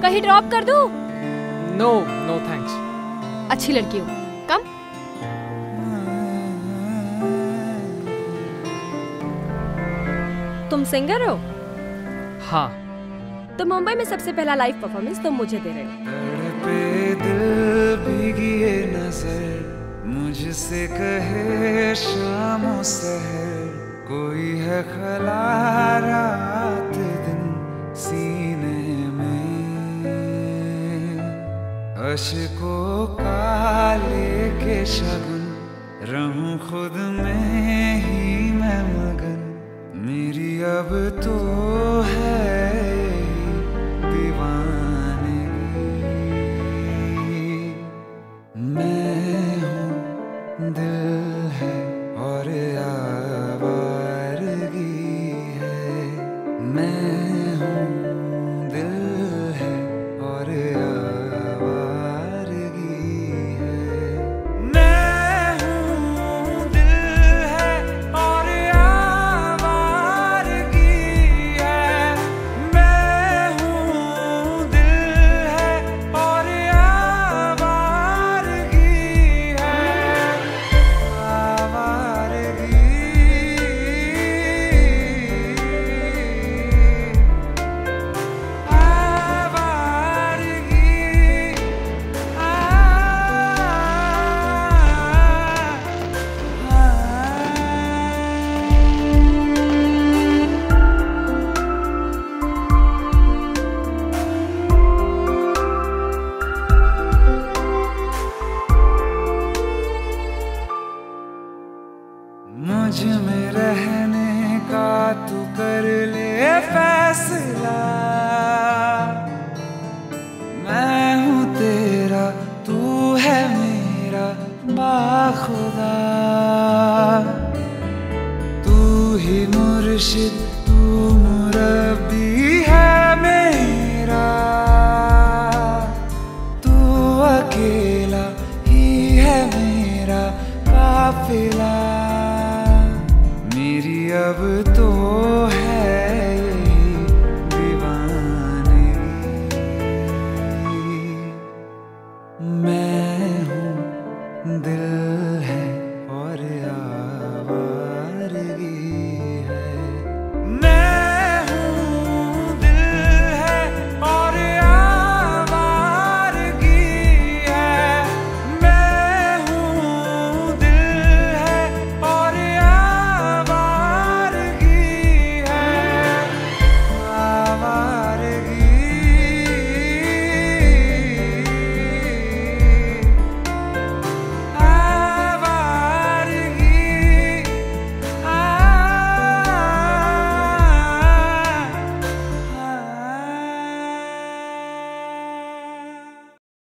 कहीं ड्रॉप कर दूं? No no thanks. अच्छी लड़की हो, कम। तुम सिंगर हो? हाँ। तो मुंबई में सबसे पहला लाइव परफॉर्मेंस तुम मुझे दे रहे हो। तड़पे दिल भीगी ये नजर मुझसे कहे शामों सहर, कोई है खला रात दिन सीने में, अश्कों का लेके शगुन रहूं खुद में ही मैं मगन, मेरी अब तो है दीवानगी। मैं हूँ दिल है और आवारगी है, मैं हूँ दिल है और आवारगी है, मैं हूँ दिल है और आवारगी है, मैं हूँ दिल है और आवारगी है, आवारगी मुझ में रहने का तू कर ले फैसला, मैं हूँ तेरा तू है मेरा बाखुदा, तू ही मुर्शिद तू मुरब्बी है मेरा, तू अकेला ही है मेरा काफिला, मेरी अब